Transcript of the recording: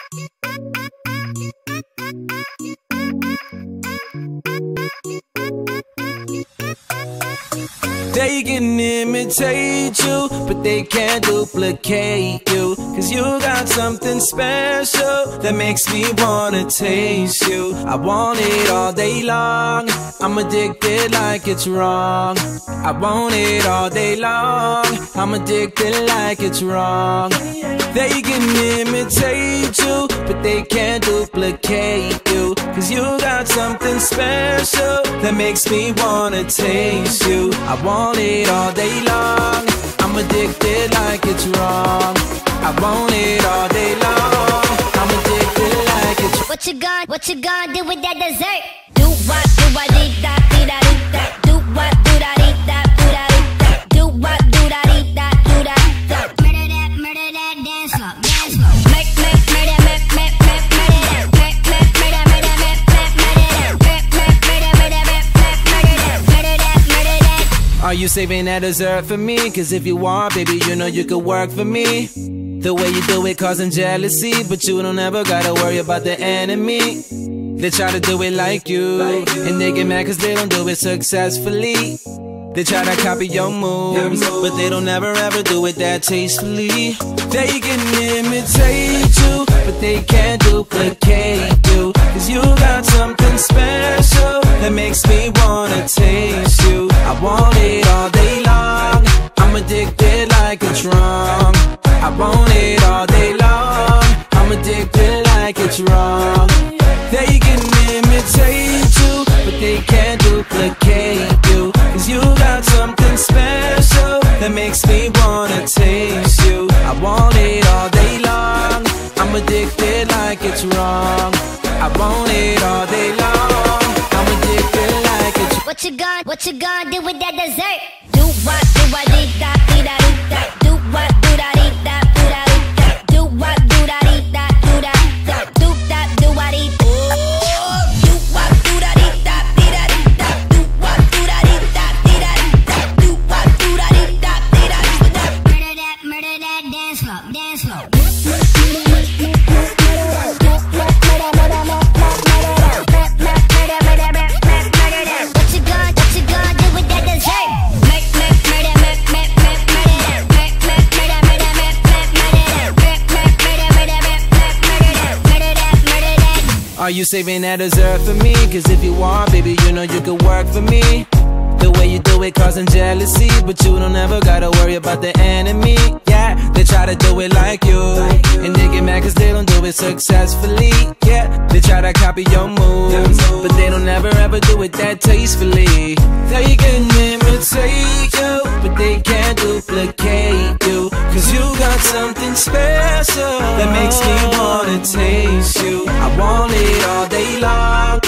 They can imitate you, but they can't duplicate you. Cause you got something special that makes me wanna taste you. I want it all day long, I'm addicted like it's wrong. I want it all day long, I'm addicted like it's wrong. They can imitate you, but they can't duplicate you. Cause you got something special that makes me wanna taste you. I want it all day long, I'm addicted like it's wrong. I want it all day long, I'm addicted like it's wrong. What you gonna do with that dessert? Do what, dee da, dee da, dee da. Do what, do da, dee da, do da, dee da. Do what, do da, dee da, do da, da. Murder that, dance floor, dance floor. Make, murder that, make, murder that. Make, murder that. Are you saving that dessert for me? Cause if you are, baby, you know you could work for me. The way you do it causing jealousy, but you don't ever gotta worry about the enemy. They try to do it like you, and they get mad cause they don't do it successfully. They try to copy your moves, but they don't ever ever do it that tastefully. They can imitate you, but they can't duplicate you. Cause you got something special that makes me wanna taste you. I want it all day long, I'm addicted like it's wrong. I want it all day long, I'm addicted like it's wrong. They can imitate you, but they can't duplicate you. Cause you got something special that makes me wanna taste you. I want it all day long, I'm addicted like it's wrong. I want it all day long, I'm addicted like it's wrong. What you gonna do with that dessert? Do what, dee da, dee da, dee da. Do what, do da, dee da, do da, dee da. Do what, do da, dee da, do da, da. Do da, do what, dee da. Do what, do da, dee da, dee da, dee da. Do what, do da, dee da, dee da, dee da. Do what, do da, dee da, dee da, dee da. Murder that, dance floor, dance floor. Are you saving that dessert for me? Cause if you are, baby, you know you could work for me. The way you do it causing jealousy, but you don't ever gotta worry about the enemy. Yeah, they try to do it like you, and they get mad cause they don't do it successfully. Yeah, they try to copy your moves, but they don't ever ever do it that tastefully. They can imitate you, but they can't duplicate you. Cause you got something special that makes me wanna taste you. I want it all day long,